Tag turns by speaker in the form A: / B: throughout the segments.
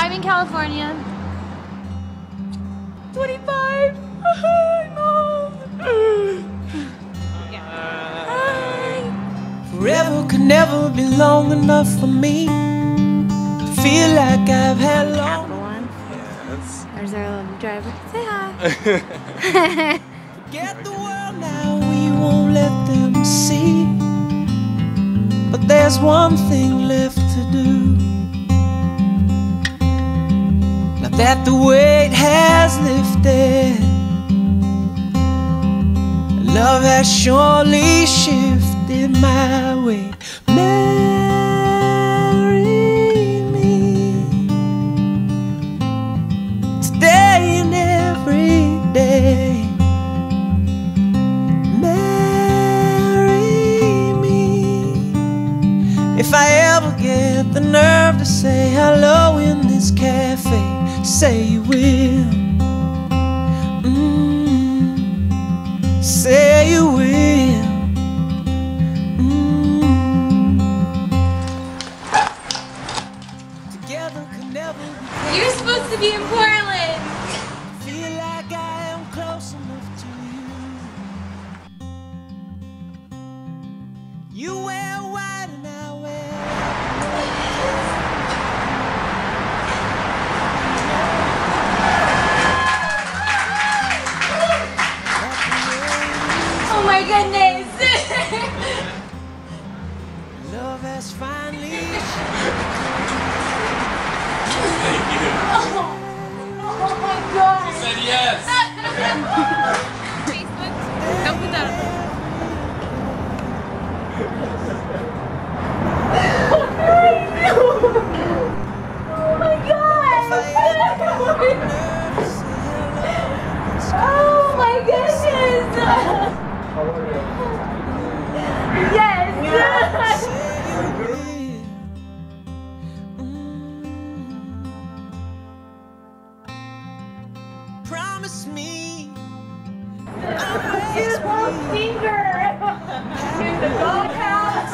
A: I'm in California. 25.
B: Forever could never be long enough for me to feel like I've had long.
A: Yes. There's our little driver. Say hi.
B: Forget the world now, we won't let them see. But there's one thing left to do. Now that the weight has lifted, love has surely shifted my way. Marry me today and every day. Marry me if I ever get the nerve to say hello in this cafe. Say you will. Say you will. Together could never be.
A: You're supposed to be in Portland.
B: Feel like I am close enough to you. You wear white and I wear
A: Oh my goodness.
B: love has finally.
C: Thank you.
A: Oh my God.
C: She said yes.
A: Facebook. Don't put that on. Oh my God. Oh my goodness. Yes.
B: Promise me.
A: Here's Paul Singer in the doghouse.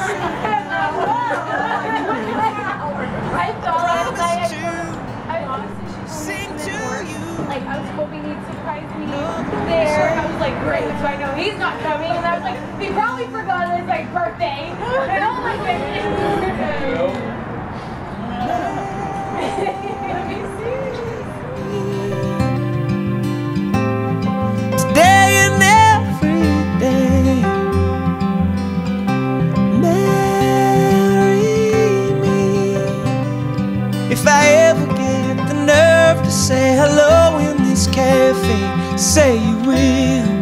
A: I thought I honestly should
B: Sing to you.
A: like I was hoping he'd surprise me there. I was like, great, so I know he's not coming. And I was like, he probably forgot it's my birthday. And oh my goodness.
B: Today and every day. Marry me if I ever get the nerve to say hello in this cafe. Say you will.